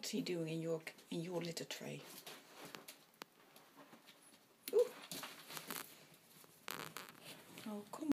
What's he doing in your litter tray? Ooh. Oh, come